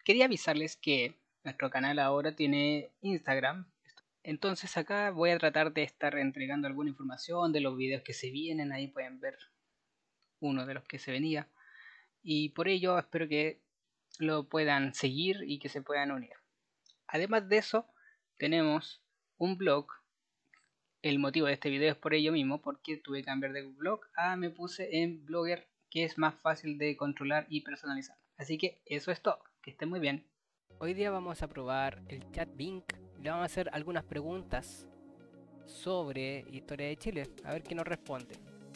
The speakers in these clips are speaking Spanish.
quería avisarles que nuestro canal ahora tiene Instagram. Entonces acá voy a tratar de estar entregando alguna información de los videos que se vienen. Ahí pueden ver uno de los que se venía. Y por ello espero que lo puedan seguir y que se puedan unir. Además de eso, tenemos un blog. El motivo de este video es por ello mismo, porque tuve que cambiar de blog a me puse en Blogger, que es más fácil de controlar y personalizar. Así que eso es todo, que estén muy bien. Hoy día vamos a probar el chat Bing y le vamos a hacer algunas preguntas sobre historia de Chile, a ver qué nos responde.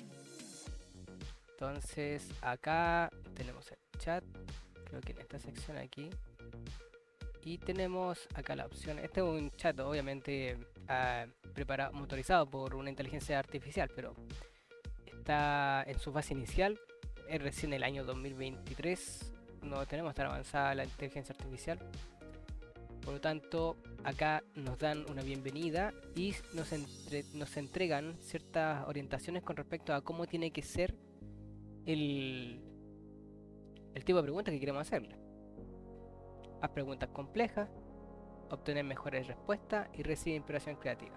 Entonces acá tenemos el chat, creo que en esta sección aquí, y tenemos acá la opción. Este es un chat obviamente preparado, motorizado por una inteligencia artificial, pero está en su fase inicial, es recién el año 2023, no tenemos tan avanzada la inteligencia artificial. Por lo tanto, acá nos dan una bienvenida y nos entregan ciertas orientaciones con respecto a cómo tiene que ser el tipo de preguntas que queremos hacerle. Haz preguntas complejas, obtener mejores respuestas y recibe inspiración creativa.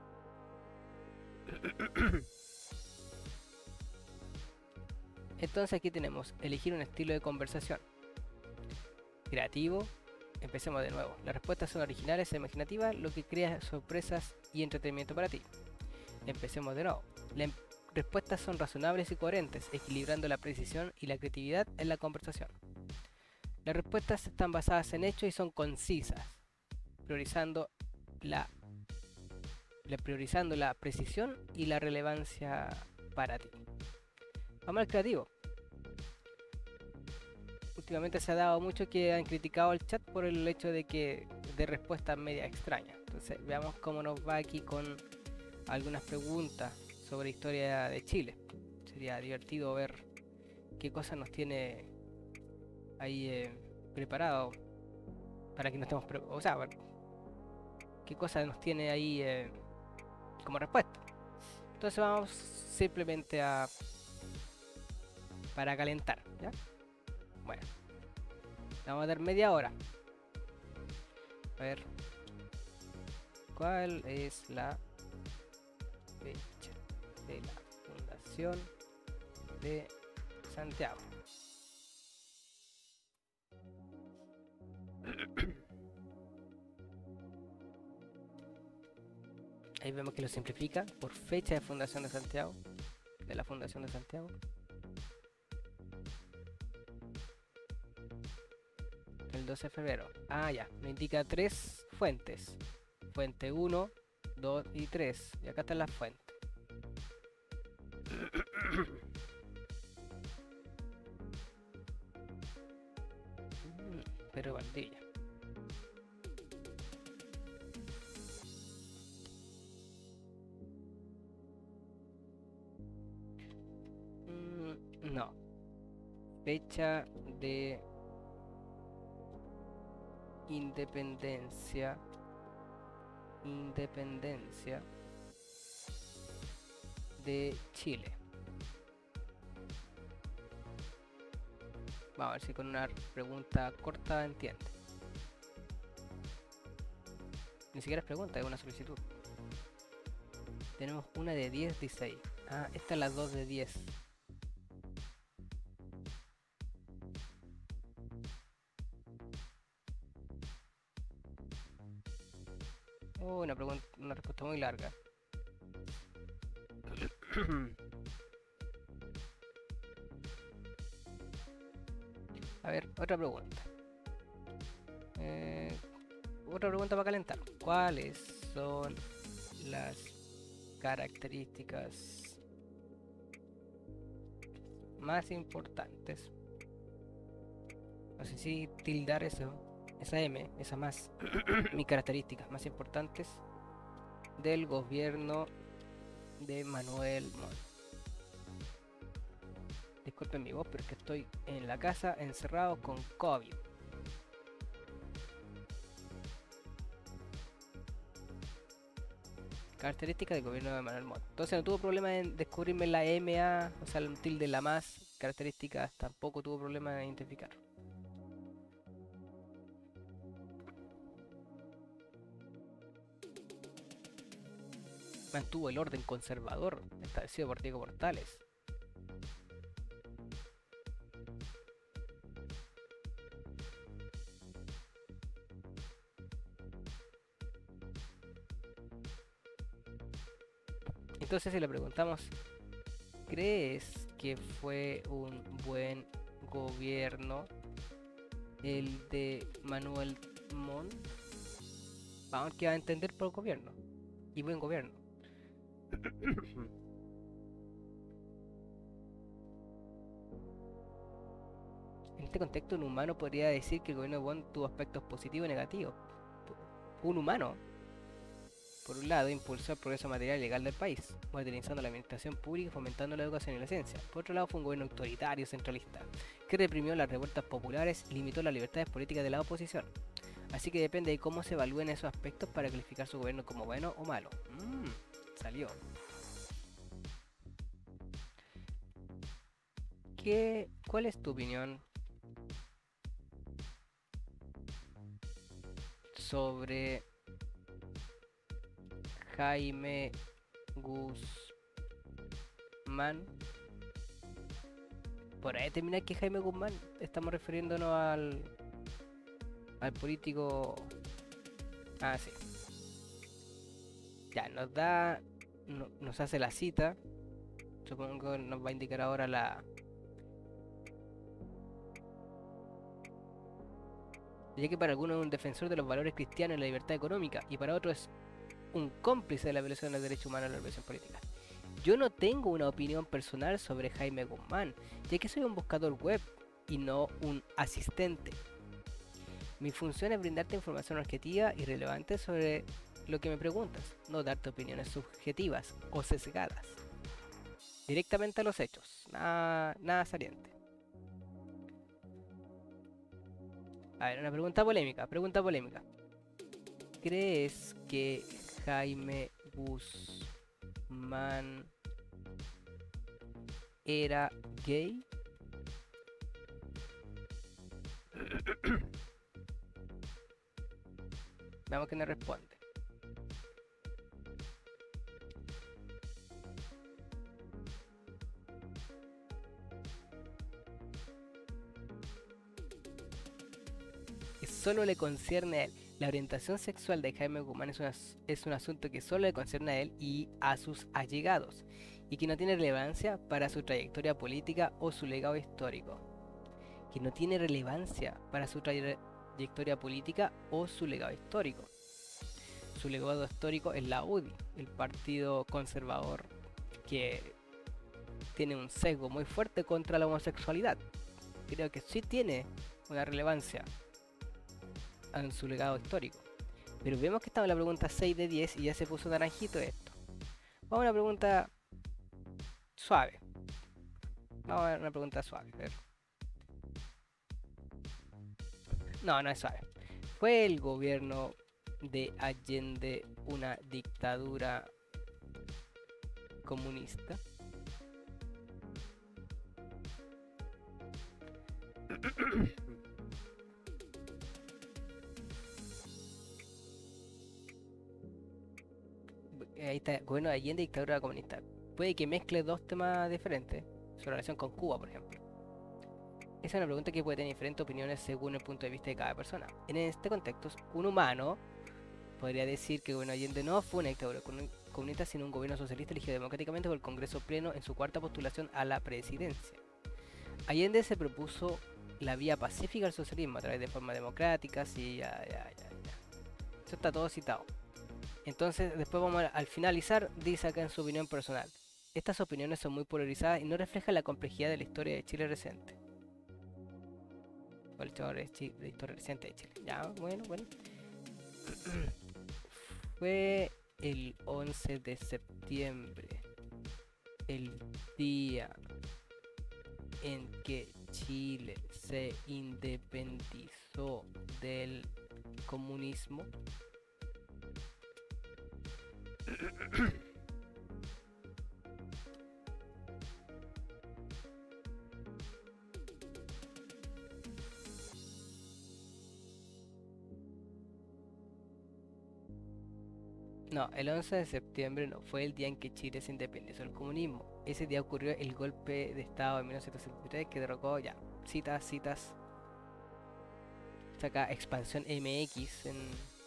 Entonces aquí tenemos elegir un estilo de conversación. Creativo. Empecemos de nuevo. Las respuestas son originales e imaginativas, lo que crea sorpresas y entretenimiento para ti. Empecemos de nuevo. Las respuestas son razonables y coherentes, equilibrando la precisión y la creatividad en la conversación. Las respuestas están basadas en hechos y son concisas, priorizando la precisión y la relevancia para ti. Vamos al creativo. Últimamente se ha dado mucho que han criticado el chat por el hecho de respuestas media extrañas. Entonces veamos cómo nos va aquí con algunas preguntas sobre historia de Chile. Sería divertido ver qué cosas nos tiene ahí preparado para que no estemos o sea, ver qué cosas nos tiene ahí como respuesta. Entonces vamos simplemente para calentar, ¿ya? Bueno, le vamos a dar media hora. A ver, ¿cuál es la fecha de la fundación de Santiago? Ahí vemos que lo simplifica por fecha de fundación de Santiago, de la fundación de Santiago. El 12 de febrero. Ah, ya, me indica 3 fuentes. Fuente 1, 2 y 3. Y acá están las fuentes. Pero Valdivia. No. Fecha de independencia de Chile. Vamos a ver si con una pregunta corta entiende. Ni siquiera es pregunta, es una solicitud. Tenemos una de 10, 16. Ah, esta es la 2 de 10. Una respuesta muy larga. A ver, otra pregunta. Otra pregunta para calentar. ¿Cuáles son las características más importantes? No sé si tildar eso. Esa M, esa más. Mis características más importantes del gobierno de Manuel Montt. Disculpen mi voz, pero es que estoy en la casa encerrado con COVID. Características del gobierno de Manuel Montt. Entonces no tuvo problema en descubrirme la MA, o sea, el tilde la más. Características tampoco tuvo problema en identificar. mantuvo el orden conservador establecido por Diego Portales. Entonces si le preguntamos, ¿crees que fue un buen gobierno el de Manuel Montt? Vamos que va a entender por gobierno y buen gobierno. En este contexto, un humano podría decir que el gobierno de Bond tuvo aspectos positivos y negativos. Un humano, por un lado, impulsó el progreso material y legal del país, modernizando la administración pública y fomentando la educación y la ciencia. Por otro lado, fue un gobierno autoritario y centralista, que reprimió las revueltas populares y limitó las libertades políticas de la oposición. Así que depende de cómo se evalúen esos aspectos para calificar su gobierno como bueno o malo. Salió. ¿Cuál es tu opinión sobre Jaime Guzmán? Por ahí termina que Jaime Guzmán, estamos refiriéndonos al político. Ah, sí. Ya, nos hace la cita. Supongo que nos va a indicar ahora ya que para algunos es un defensor de los valores cristianos y la libertad económica, y para otros es un cómplice de la violación de los derechos humanos y la represión política. Yo no tengo una opinión personal sobre Jaime Guzmán, ya que soy un buscador web y no un asistente. Mi función es brindarte información objetiva y relevante sobre lo que me preguntas, no darte opiniones subjetivas o sesgadas. Directamente a los hechos, nada saliente. A ver, una pregunta polémica. ¿Crees que Jaime Guzmán era gay? Veamos que nos responde. Que solo le concierne a él. La orientación sexual de Jaime Guzmán es un asunto que solo le concierne a él y a sus allegados, y que no tiene relevancia para su trayectoria política o su legado histórico. Que no tiene relevancia para su trayectoria política o su legado histórico. Su legado histórico es la UDI, el partido conservador que tiene un sesgo muy fuerte contra la homosexualidad. Creo que sí tiene una relevancia en su legado histórico. Pero vemos que estamos en la pregunta 6 de 10 y ya se puso naranjito esto. Vamos a una pregunta suave. Vamos a ver una pregunta suave. A ver. No es suave. ¿Fue el gobierno de Allende una dictadura comunista? Ahí está, gobierno de Allende y dictadura comunista. Puede que mezcle dos temas diferentes. Su relación con Cuba, por ejemplo. Esa es una pregunta que puede tener diferentes opiniones según el punto de vista de cada persona. En este contexto, un humano podría decir que el gobierno de Allende no fue una dictadura comunista, sino un gobierno socialista elegido democráticamente por el Congreso Pleno en su cuarta postulación a la presidencia. Allende se propuso la vía pacífica al socialismo a través de formas democráticas y ya. Eso está todo citado. Entonces, después vamos al finalizar, dice acá en su opinión personal. Estas opiniones son muy polarizadas y no reflejan la complejidad de la historia de Chile reciente. O la historia reciente de Chile. Ya, bueno. Fue el 11 de septiembre, el día en que Chile se independizó del comunismo. No, el 11 de septiembre no fue el día en que Chile se independizó del comunismo. Ese día ocurrió el golpe de Estado en 1973 que derrocó ya. Citas, citas. Saca expansión MX en.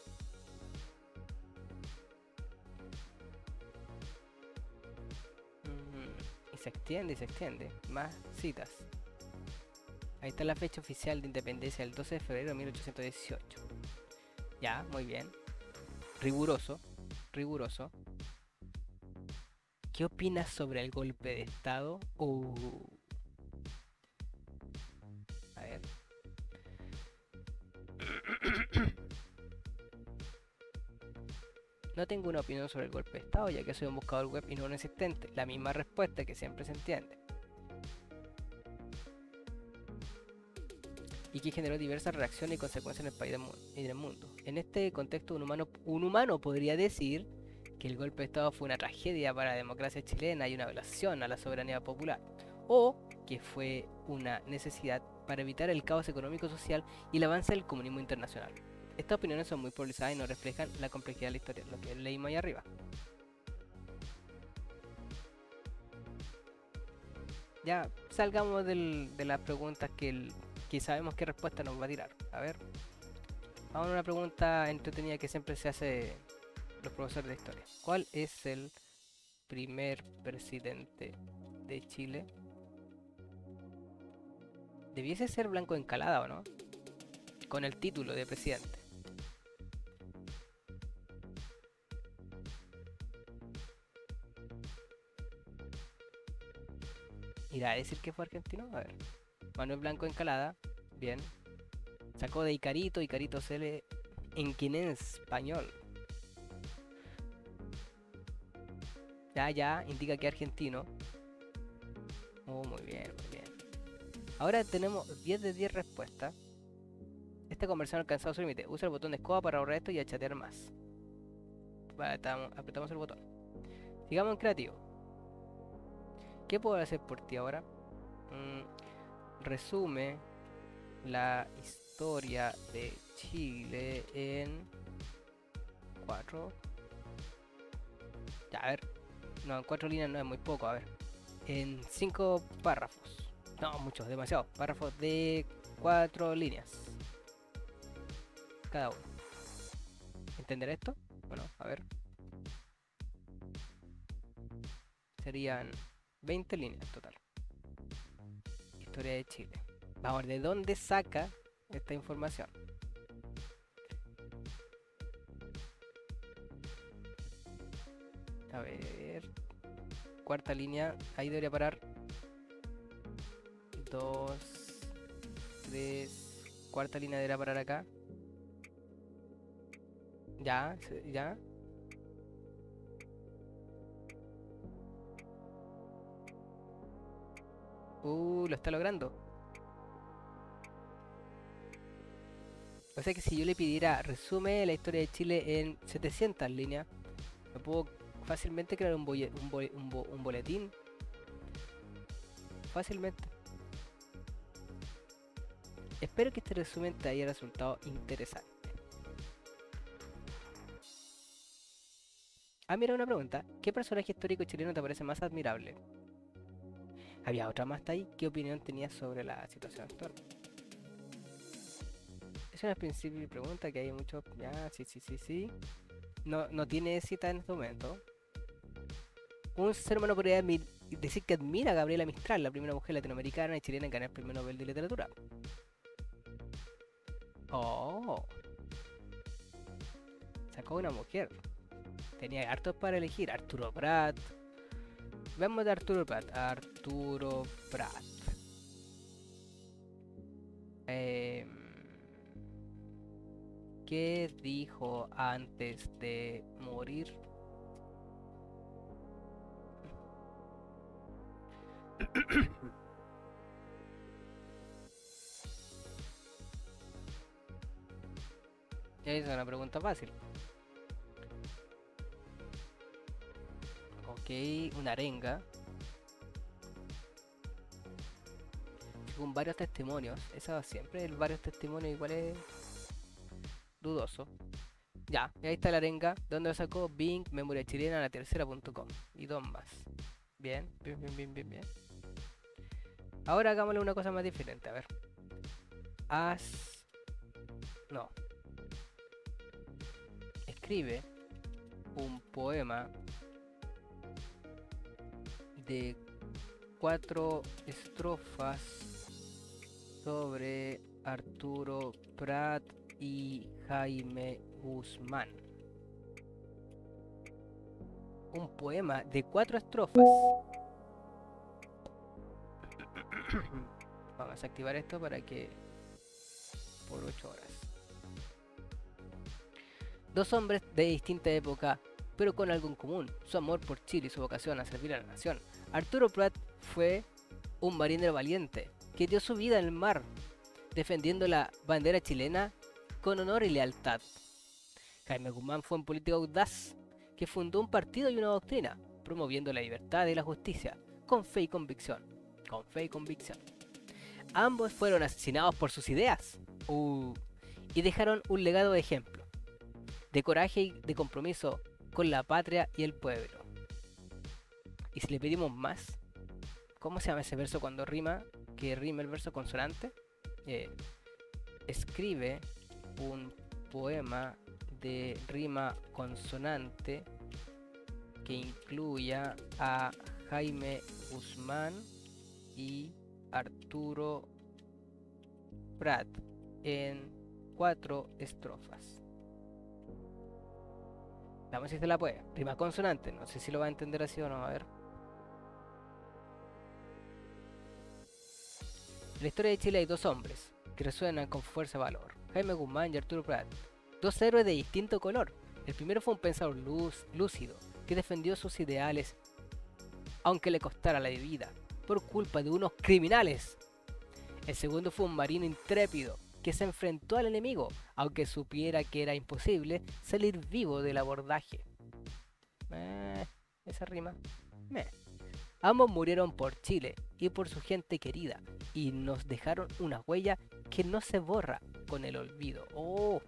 Y se extiende y se extiende. Más citas. Ahí está la fecha oficial de independencia, el 12 de febrero de 1818. Ya, muy bien. Riguroso, riguroso. ¿Qué opinas sobre el golpe de Estado? A ver. No tengo una opinión sobre el golpe de Estado, ya que soy un buscador web y no un asistente. La misma respuesta que siempre se entiende. Y que generó diversas reacciones y consecuencias en el país y en el mundo. En este contexto, un humano podría decir que el golpe de Estado fue una tragedia para la democracia chilena y una violación a la soberanía popular, o que fue una necesidad para evitar el caos económico, social y el avance del comunismo internacional. Estas opiniones son muy polarizadas y no reflejan la complejidad de la historia, lo que leímos ahí arriba. Ya salgamos de las preguntas que sabemos qué respuesta nos va a tirar. A ver, vamos a una pregunta entretenida que siempre se hace los profesores de historia. ¿Cuál es el primer presidente de Chile? Debiese ser Blanco Encalada, ¿o no? Con el título de presidente. ¿Irá a decir que fue argentino? A ver. Manuel Blanco Encalada. Bien. Sacó de Icarito. Icarito se lee en quinés español. Ya, indica que argentino. Oh, muy bien, muy bien. Ahora tenemos 10 de 10 respuestas. Esta conversión ha alcanzado su límite. Usa el botón de escoba para ahorrar esto y a chatear más. Apretamos el botón. Sigamos en creativo. ¿Qué puedo hacer por ti ahora? Resume la historia de Chile en 4. Ya, a ver. No, en 4 líneas no es muy poco, a ver. En 5 párrafos. No, muchos, demasiado. Párrafos de 4 líneas. Cada uno. ¿Entender esto? Bueno, a ver. Serían 20 líneas total. Historia de Chile. Vamos a ver de dónde saca esta información. A ver. Cuarta línea. Ahí debería parar. 2, 3. Cuarta línea debería parar acá. Ya, ya. Lo está logrando. O sea que si yo le pidiera resume la historia de Chile en 700 líneas, me puedo fácilmente crear un boletín. Fácilmente. Espero que este resumen te haya resultado interesante. Ah, mira una pregunta. ¿Qué personaje histórico chileno te parece más admirable? Había otra más ahí. ¿Qué opinión tenías sobre la situación actual? Es una principio pregunta que hay muchos. Ya, sí. No tiene cita en este momento. Un ser humano podría decir que admira a Gabriela Mistral, la primera mujer latinoamericana y chilena en ganar el Premio Nobel de Literatura. Oh, sacó una mujer. Tenía hartos para elegir. Arturo Prat. Veamos de Arturo Prat. Arturo Prat. ¿Qué dijo antes de morir? Esa es una pregunta fácil. Ok, una arenga. Según varios testimonios. Eso siempre, el varios testimonios igual es dudoso. Ya, y ahí está la arenga. ¿De dónde lo sacó? Bing, Memoria Chilena, la tercera.com. Y dos más. Bien, bien, bien, bien, bien, bien. Ahora hagámosle una cosa más diferente. A ver. Haz. No. Escribe un poema de 4 estrofas sobre Arturo Prat y Jaime Guzmán. Un poema de 4 estrofas. Vamos a activar esto para que por 8 horas. Dos hombres de distinta época, pero con algo en común, su amor por Chile y su vocación a servir a la nación. Arturo Prat fue un marinero valiente que dio su vida en el mar, defendiendo la bandera chilena con honor y lealtad. Jaime Guzmán fue un político audaz que fundó un partido y una doctrina, promoviendo la libertad y la justicia, con fe y convicción. Con fe y convicción. Ambos fueron asesinados por sus ideas y dejaron un legado de ejemplo, de coraje y de compromiso con la patria y el pueblo. Y si le pedimos más, ¿cómo se llama ese verso cuando rima? Que rima el verso consonante. Escribe un poema de rima consonante que incluya a Jaime Guzmán y Arturo Prat en 4 estrofas. Vamos a ver si se la puede. Rima consonante, no sé si lo va a entender así o no, a ver. En la historia de Chile hay dos hombres que resuenan con fuerza y valor: Jaime Guzmán y Arturo Prat. Dos héroes de distinto color. El primero fue un pensador lúcido que defendió sus ideales aunque le costara la vida por culpa de unos criminales. El segundo fue un marino intrépido que se enfrentó al enemigo aunque supiera que era imposible salir vivo del abordaje. Esa rima. Ambos murieron por Chile y por su gente querida y nos dejaron una huella que no se borra con el olvido. Oh,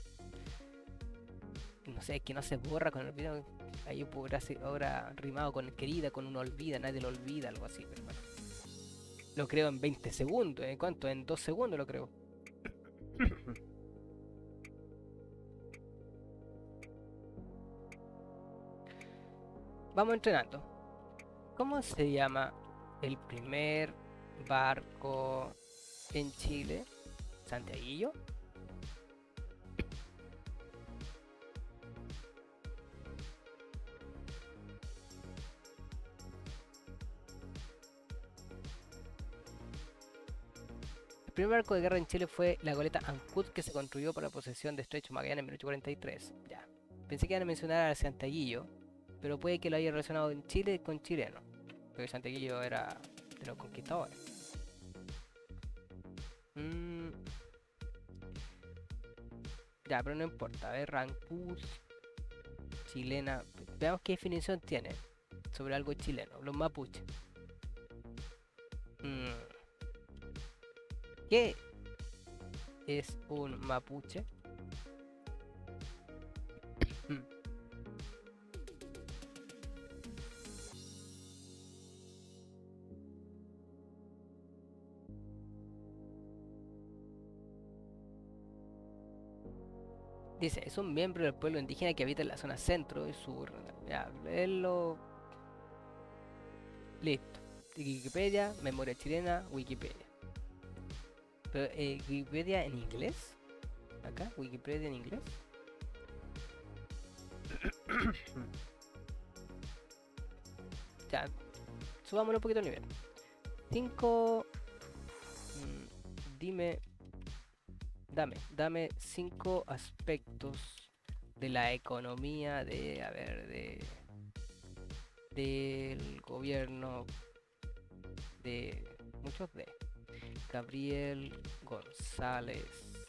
no sé, que no se borra con el olvido. Ahí ahora rimado con querida, con un olvida, nadie lo olvida, algo así. Pero bueno, lo creo en 20 segundos. ¿En cuánto? En 2 segundos lo creo. Vamos entrenando. ¿Cómo se llama el primer barco en Chile? ¿Santiaguillo? El primer barco de guerra en Chile fue la goleta Ancud, que se construyó para la posesión de Estrecho Magallanes en 1843. Ya. Pensé que iban a mencionar al Santiaguillo, pero puede que lo haya relacionado en Chile con chileno, porque Santiaguillo era de los conquistadores. Ya, pero no importa. A ver, Ancud, chilena. Veamos qué definición tiene sobre algo chileno. Los mapuches. ¿Qué es un mapuche? Dice, es un miembro del pueblo indígena que habita en la zona centro y sur. Ya, leerlo. Listo. Wikipedia, memoria chilena, Wikipedia. Pero, Wikipedia en inglés. Acá, Wikipedia en inglés. Ya, subámosle un poquito el nivel. 5. Dame 5 aspectos de la economía del gobierno de muchos de Gabriel González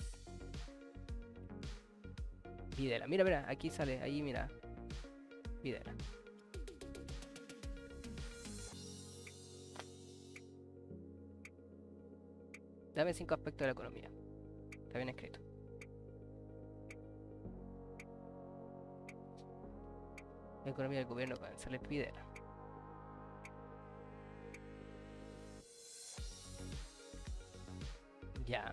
Videla. Mira, aquí sale, ahí mira, Videla. Dame 5 aspectos de la economía. Está bien escrito. Economía del gobierno con González Videla. Ya.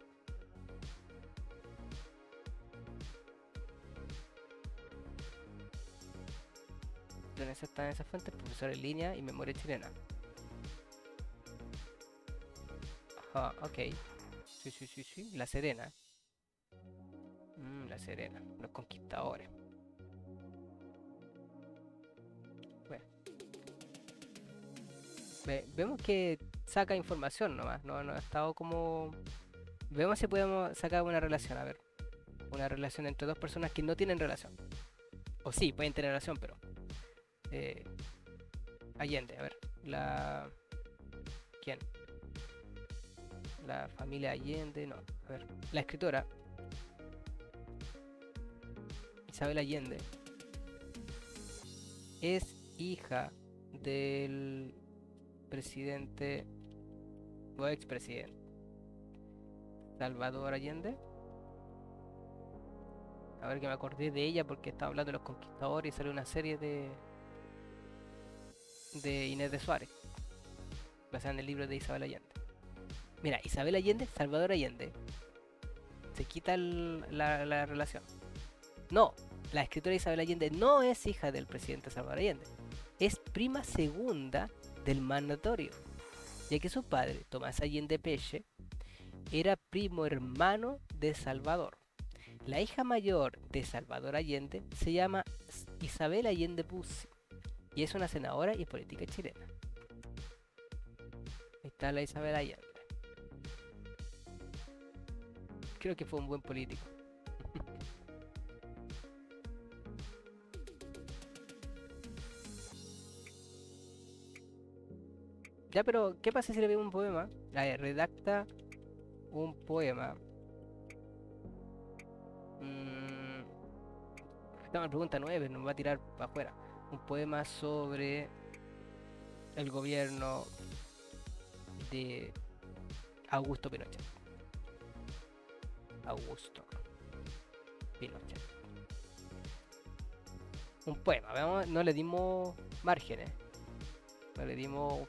¿Dónde están esas fuentes? Profesor en línea y memoria chilena. Ajá, ok. Sí, sí, sí, sí. La Serena. La Serena. Los conquistadores. Bueno, vemos que saca información nomás. No ha estado como... Vemos si podemos sacar una relación. A ver. Una relación entre dos personas que no tienen relación. O sí, pueden tener relación, pero... eh, Allende, a ver. ¿Quién? La familia Allende, no. A ver. La escritora Isabel Allende es hija del presidente o expresidente Salvador Allende. A ver, que me acordé de ella porque estaba hablando de los conquistadores y salió una serie de Inés de Suárez, basada en el libro de Isabel Allende. Mira, Isabel Allende, Salvador Allende. Se quita la relación. No, la escritora Isabel Allende no es hija del presidente Salvador Allende. Es prima segunda del mandatorio, ya que su padre, Tomás Allende Peche, era primo hermano de Salvador. La hija mayor de Salvador Allende se llama Isabel Allende Bussi y es una senadora y política chilena. Ahí está la Isabel Allende. Creo que fue un buen político. Ya, pero ¿qué pasa si le veo un poema? A ver, redacta un poema. Estamos en pregunta 9, nos va a tirar para afuera. Un poema sobre el gobierno de Augusto Pinochet. Augusto Pinochet. Un poema, veamos, no le dimos márgenes. No le dimos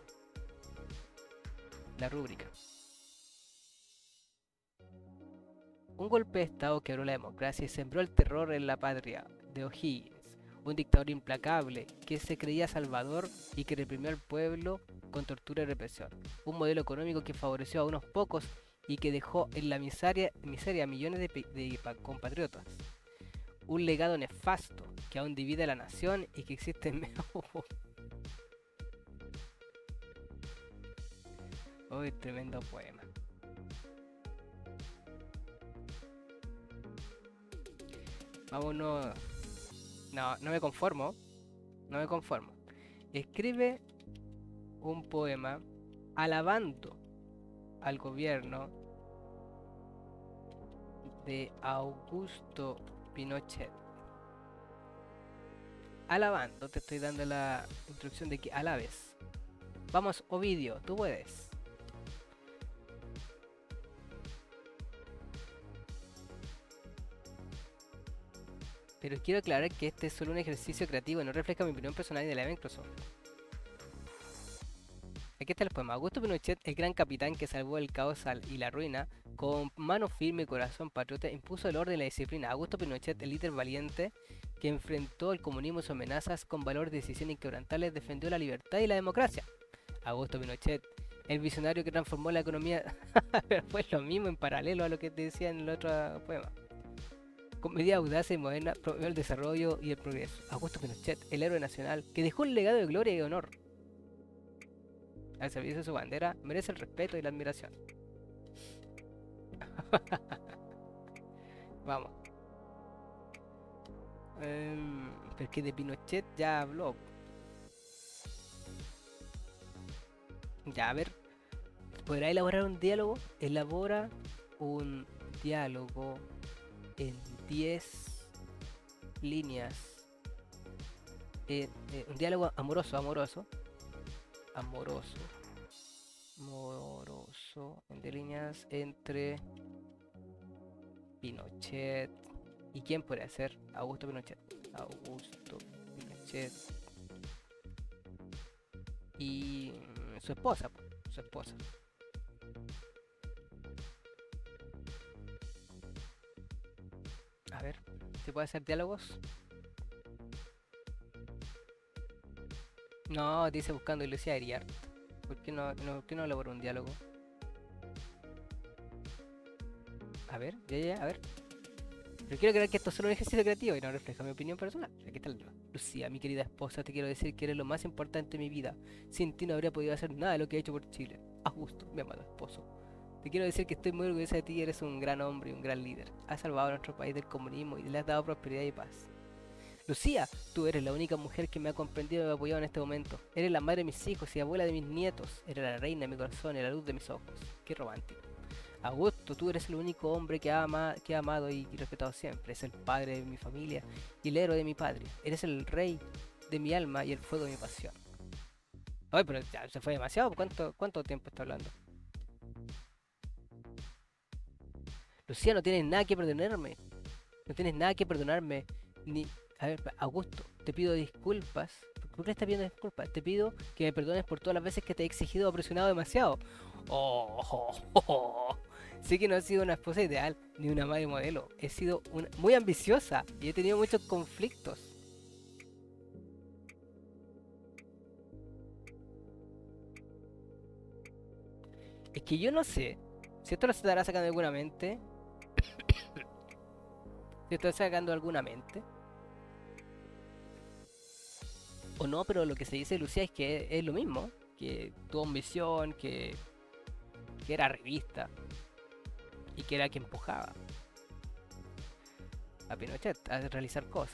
la rúbrica. Un golpe de estado quebró la democracia y sembró el terror en la patria de O'Higgins, un dictador implacable que se creía salvador y que reprimió al pueblo con tortura y represión. Un modelo económico que favoreció a unos pocos y que dejó en la miseria a millones de compatriotas. Un legado nefasto que aún divide a la nación y que existe en... Uy, tremendo poema. Vámonos. No me conformo. No me conformo. Escribe un poema alabando al gobierno de Augusto Pinochet. Alabando, te estoy dando la instrucción de que alabes. Vamos, Ovidio, tú puedes. Pero quiero aclarar que este es solo un ejercicio creativo y no refleja mi opinión personal ni de la de Microsoft. Aquí está el poema. Augusto Pinochet, el gran capitán que salvó el caos y la ruina, con mano firme y corazón patriota, impuso el orden y la disciplina. Augusto Pinochet, el líder valiente que enfrentó el comunismo y sus amenazas con valor de decisión inquebrantable, defendió la libertad y la democracia. Augusto Pinochet, el visionario que transformó la economía. Fue lo mismo en paralelo a lo que te decía en el otro poema. Con medidas audaces y modernas, promovió el desarrollo y el progreso. Augusto Pinochet, el héroe nacional, que dejó un legado de gloria y honor al servicio de su bandera, merece el respeto y la admiración. Vamos. Porque de Pinochet ya habló. Ya, a ver. ¿Podrá elaborar un diálogo? Elabora un diálogo en 10 líneas. Un diálogo amoroso, en 10 líneas entre Pinochet y quién podría ser Augusto Pinochet. Pinochet y su esposa, po, su esposa. A ver, ¿se puede hacer diálogos? No, dice buscando a Lucía Ariart. ¿Por qué no elaboró un diálogo? A ver, a ver. Pero quiero creer que esto es solo un ejercicio creativo y no refleja mi opinión personal. Aquí está el libro. Lucía, mi querida esposa, te quiero decir que eres lo más importante de mi vida. Sin ti no habría podido hacer nada de lo que he hecho por Chile. Augusto, mi amado esposo. Te quiero decir que estoy muy orgullosa de ti, eres un gran hombre y un gran líder. Has salvado a nuestro país del comunismo y le has dado prosperidad y paz. Lucía, tú eres la única mujer que me ha comprendido y me ha apoyado en este momento. Eres la madre de mis hijos y abuela de mis nietos. Eres la reina de mi corazón y la luz de mis ojos. Qué romántico. Augusto, tú eres el único hombre que he amado y respetado siempre. Es el padre de mi familia y el héroe de mi patria. Eres el rey de mi alma y el fuego de mi pasión. Ay, pero ya se fue demasiado. ¿Cuánto tiempo está hablando? Lucía, no tienes nada que perdonarme. No tienes nada que perdonarme. Ni... A ver, Augusto, te pido disculpas. ¿Por qué estás pidiendo disculpas? Te pido que me perdones por todas las veces que te he exigido o presionado demasiado. Oh. Sé que no he sido una esposa ideal ni una madre modelo. He sido muy ambiciosa y he tenido muchos conflictos. Es que yo no sé si esto lo estará sacando de alguna mente. Si esto está sacando alguna mente. O no, pero lo que se dice de Lucía es que es lo mismo. Que tuvo ambición, que era revista. Y que era quien empujaba a Pinochet a realizar cosas.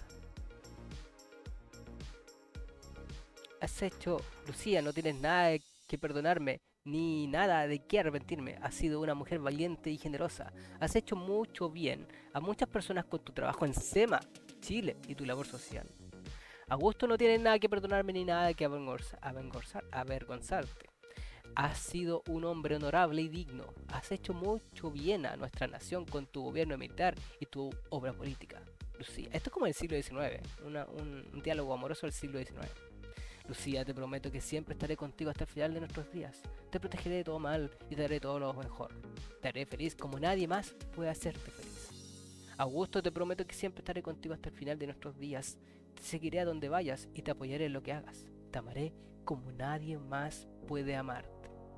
Has hecho, Lucía, no tienes nada que perdonarme, ni nada de qué arrepentirme. Has sido una mujer valiente y generosa. Has hecho mucho bien a muchas personas con tu trabajo en SEMA, Chile y tu labor social. Augusto, no tienes nada que perdonarme ni nada que avergonzarte. Has sido un hombre honorable y digno. Has hecho mucho bien a nuestra nación con tu gobierno militar y tu obra política. Lucía, esto es como el siglo XIX, un diálogo amoroso del siglo XIX. Lucía, te prometo que siempre estaré contigo hasta el final de nuestros días. Te protegeré de todo mal y te daré todo lo mejor. Te haré feliz como nadie más puede hacerte feliz. Augusto, te prometo que siempre estaré contigo hasta el final de nuestros días. Te seguiré a donde vayas y te apoyaré en lo que hagas. Te amaré como nadie más puede amarte.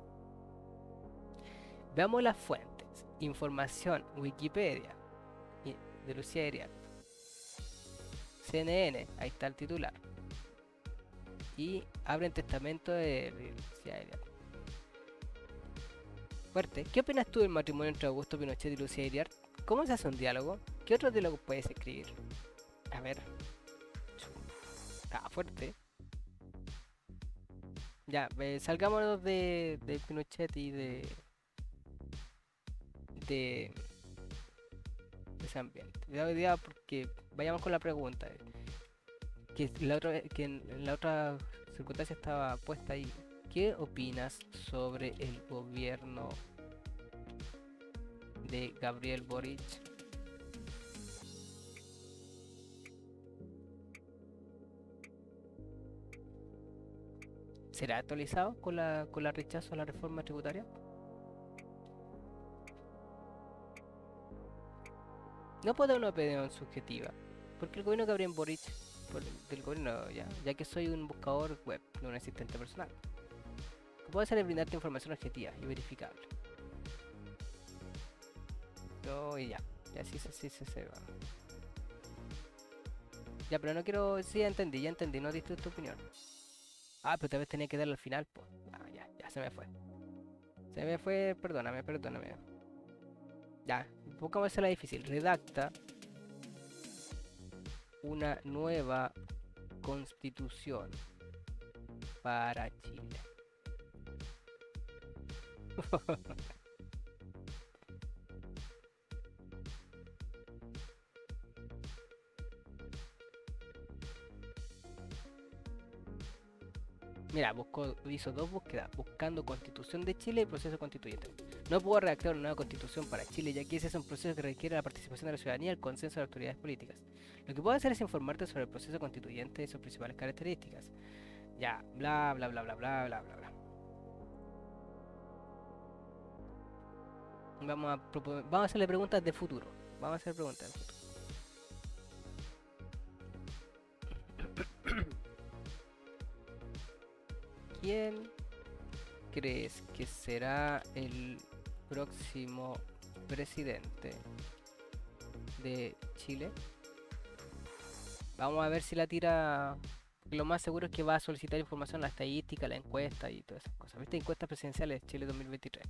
Veamos las fuentes. Información, Wikipedia de Lucía Ariart. CNN, ahí está el titular. Y abren testamento de Lucía Ariart. Fuerte. ¿Qué opinas tú del matrimonio entre Augusto Pinochet y Lucía Ariart? ¿Cómo se hace un diálogo? ¿Qué otro diálogo puedes escribir? A ver. Fuerte. Ya, salgámonos de Pinochet y de ese ambiente. Ya, porque vayamos con la pregunta. Que en la otra circunstancia estaba puesta ahí. ¿Qué opinas sobre el gobierno de Gabriel Boric? ¿Será actualizado con la rechazo a la reforma tributaria? No puedo dar una opinión subjetiva, porque el gobierno de Gabriel Boric, del gobierno ya que soy un buscador web, no un asistente personal, lo que puedo hacer es brindarte información objetiva y verificable. Y ya sí se va. Ya, pero no quiero, sí, ya entendí, no diste tu opinión. Pero tal vez tenía que darle al final, pues. Ya se me fue. Perdóname. Ya, pongamos la difícil. Redacta una nueva constitución para Chile. Mira, hizo dos búsquedas, buscando constitución de Chile y proceso constituyente. No pudo redactar una nueva constitución para Chile, ya que ese es un proceso que requiere la participación de la ciudadanía y el consenso de las autoridades políticas. Lo que puedo hacer es informarte sobre el proceso constituyente y sus principales características. Ya, bla, bla, bla, bla, bla, bla, bla, bla. Vamos a hacerle preguntas de futuro. Vamos a hacer preguntas de futuro. ¿Quién crees que será el próximo presidente de Chile? Vamos a ver si la tira. Lo más seguro es que va a solicitar información, la estadística, la encuesta y todas esas cosas. ¿Viste? Encuestas presidenciales de Chile 2023.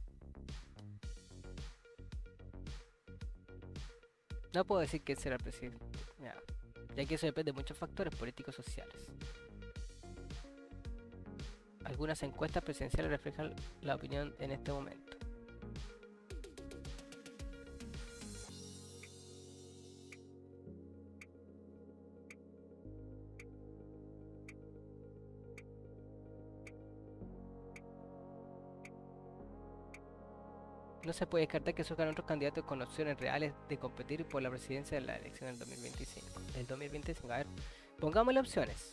No puedo decir quién será el presidente, ya que eso depende de muchos factores políticos sociales. Algunas encuestas presidenciales reflejan la opinión en este momento. No se puede descartar que surjan otros candidatos con opciones reales de competir por la presidencia de la elección del 2025. El 2025, a ver, pongámosle opciones.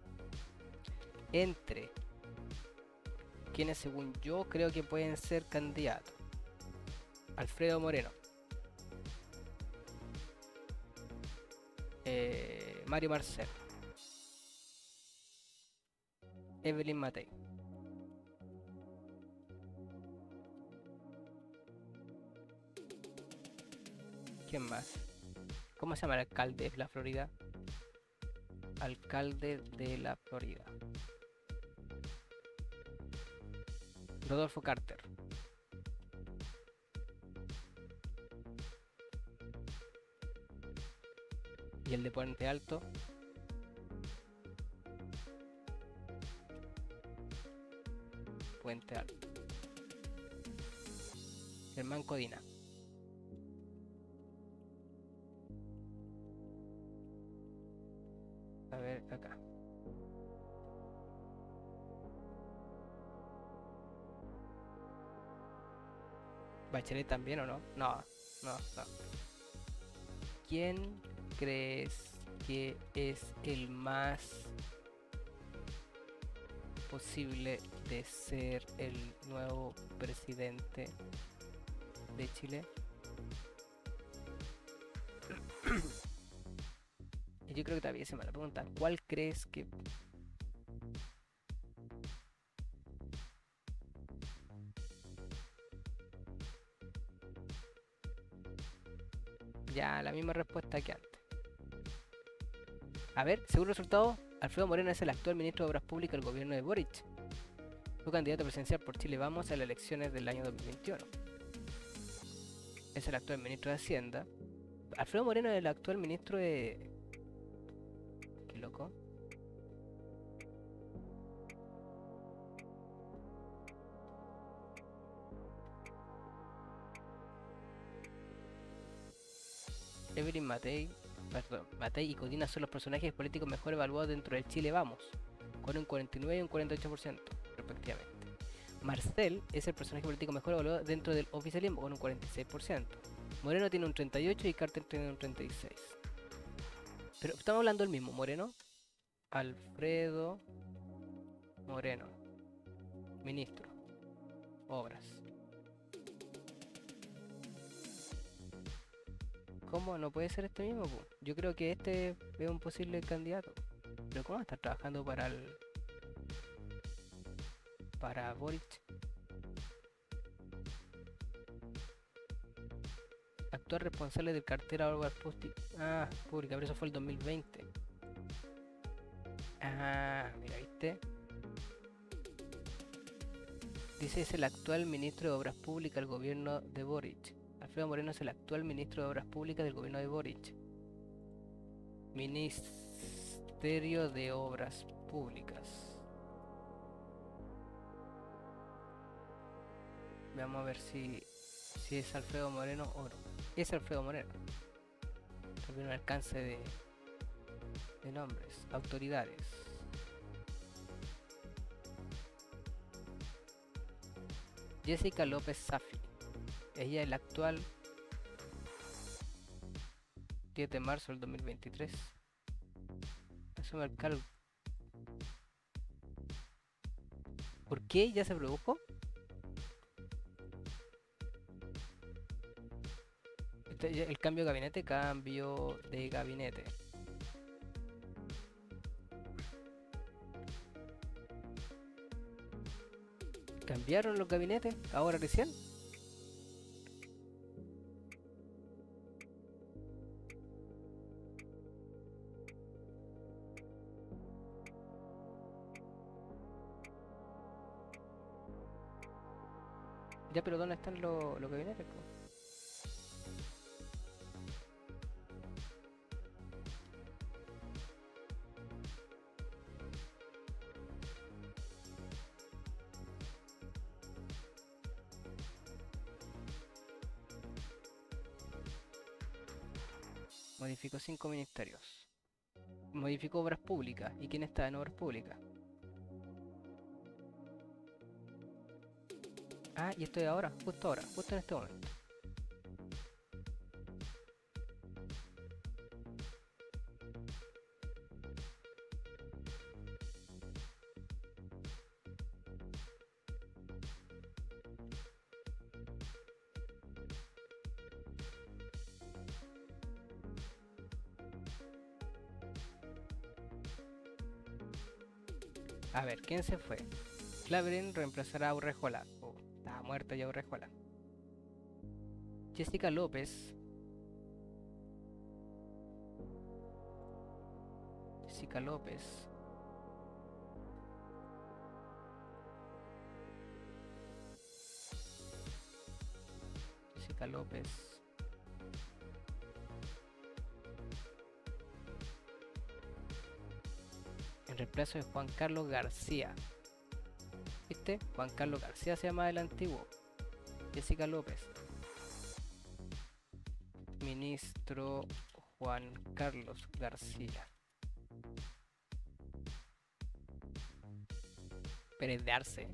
Entre quienes según yo creo que pueden ser candidatos. Alfredo Moreno. Mario Marcel. Evelyn Matei. ¿Quién más? ¿Cómo se llama el alcalde de la Florida? Alcalde de la Florida. Rodolfo Carter. Y el de Puente Alto. Puente Alto. Germán Codina. A ver, acá. Bachelet también, ¿o no? No, no, no. ¿Quién crees que es el más posible de ser el nuevo presidente de Chile? Y yo creo que todavía se me la pregunta. ¿Cuál crees que... Ya, la misma respuesta que antes. A ver, según resultado, Alfredo Moreno es el actual ministro de Obras Públicas del gobierno de Boric. Fue candidato presidencial por Chile Vamos a las elecciones del año 2021. Es el actual ministro de Hacienda. Alfredo Moreno es el actual ministro de... Qué loco. Evelyn Matei, Matei y Codina son los personajes políticos mejor evaluados dentro del Chile Vamos, con un 49 y un 48%, respectivamente. Marcel es el personaje político mejor evaluado dentro del oficialismo, con un 46%. Moreno tiene un 38 y Carter tiene un 36. Pero estamos hablando del mismo, Moreno. Alfredo Moreno, ministro, Obras. ¿Cómo? ¿No puede ser este mismo? Po? Yo creo que este es un posible candidato. Pero ¿cómo está trabajando para Boric? Actual responsable de cartera de obras pública, pero eso fue el 2020. Mira, ¿viste? Dice es el actual ministro de Obras Públicas del gobierno de Boric. Alfredo Moreno es el actual ministro de Obras Públicas del gobierno de Boric. Ministerio de Obras Públicas. Vamos a ver si es Alfredo Moreno o no. Es Alfredo Moreno. También un alcance de nombres. Autoridades. Jessica López Safi. Ella es la actual 10 de marzo del 2023. Asume el cargo. ¿Por qué? ¿Ya se produjo? El cambio de gabinete, cambio de gabinete. ¿Cambiaron los gabinetes ahora recién? Ya, pero ¿dónde están los gabinetes, po? Modificó 5 ministerios. Modificó obras públicas. ¿Y quién está en obras públicas? Ah, y estoy ahora, justo en este momento. A ver, ¿quién se fue? Clavering reemplazará a Urrejola. Oh, estaba muerta ya Urrejola. Jessica López. Jessica López. Jessica López. En reemplazo de Juan Carlos García. ¿Viste? Juan Carlos García se llama el antiguo. Jessica López. Ministro Juan Carlos García. Pérez de Arce.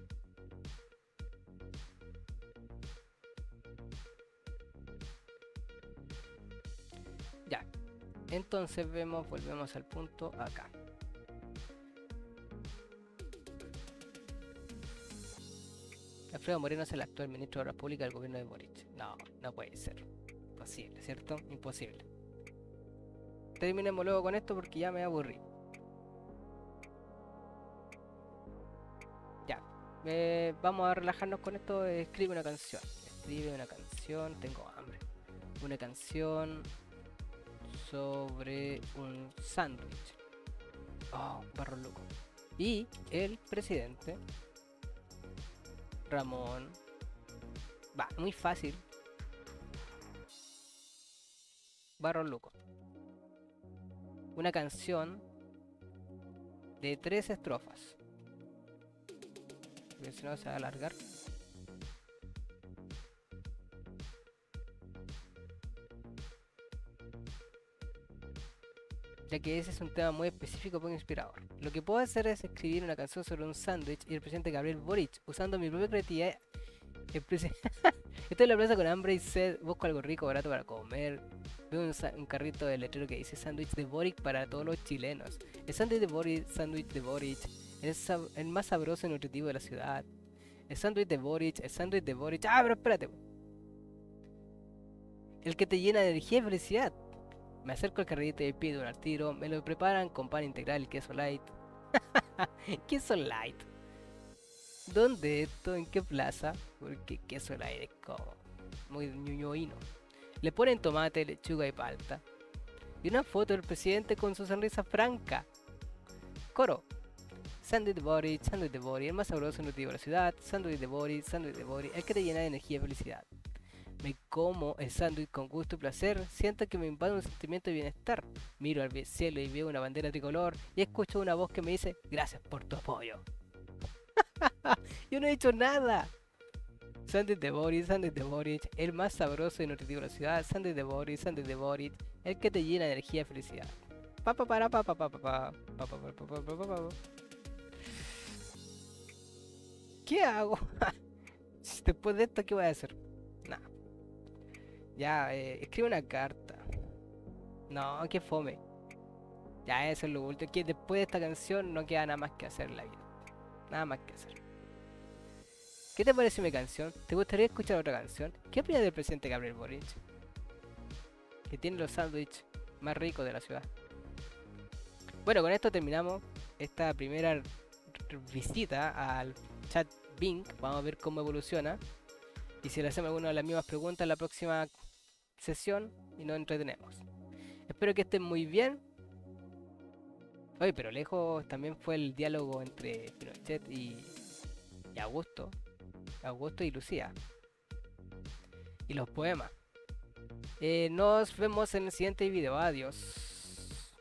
Ya. Entonces volvemos al punto acá. Alfredo Moreno es el actual ministro de Obras Públicas del gobierno de Boric. No, no puede ser. Imposible, ¿cierto? Imposible. Terminemos luego con esto porque ya me aburrí. Ya. Vamos a relajarnos con esto. Escribe una canción. Escribe una canción. Tengo hambre. Una canción sobre un sándwich. Oh, barro loco. Y el presidente Ramón. Va, muy fácil. Barro loco. Una canción de 3 estrofas. Porque si no se va a alargar. Ya que ese es un tema muy específico poco inspirador. Lo que puedo hacer es escribir una canción sobre un sándwich y el presidente Gabriel Boric, usando mi propia creatividad. Estoy en la plaza con hambre y sed, busco algo rico, barato para comer. Veo un carrito de letrero que dice sándwich de Boric para todos los chilenos. El sándwich de Boric, el más sabroso y nutritivo de la ciudad. El sándwich de Boric. Ah, pero espérate. El que te llena de energía y felicidad. Me acerco al carrito y pido un al tiro. Me lo preparan con pan integral y queso light. Queso light. ¿Dónde esto? ¿En qué plaza? Porque queso light es como muy ñoñoíno. Le ponen tomate, lechuga y palta. Y una foto del presidente con su sonrisa franca. Coro. Sándwich de Boric, el más sabroso y nutritivo de la ciudad. Sándwich de Boric, el que te llena de energía y felicidad. Me como el sándwich con gusto y placer, siento que me invade un sentimiento de bienestar. Miro al cielo y veo una bandera tricolor y escucho una voz que me dice, gracias por tu apoyo. Yo no he hecho nada. Sándwich de Boric, el más sabroso y nutritivo de la ciudad. Sándwich de Boric, el que te llena de energía y felicidad. ¿Qué hago? Después de esto, ¿qué voy a hacer? Nada. Ya, escribe una carta. No, qué fome. Ya, eso es lo último. Que después de esta canción no queda nada más que hacer en la vida. Nada más que hacer. ¿Qué te pareció mi canción? ¿Te gustaría escuchar otra canción? ¿Qué opinas del presidente Gabriel Boric? Que tiene los sándwiches más ricos de la ciudad. Bueno, con esto terminamos esta primera visita al chat Bing. Vamos a ver cómo evoluciona. Y si le hacemos alguna de las mismas preguntas en la próxima sesión y nos entretenemos. Espero que estén muy bien. Oye, pero lejos también fue el diálogo entre Pinochet y Augusto. Augusto y Lucía. Y los poemas. Nos vemos en el siguiente video. Adiós.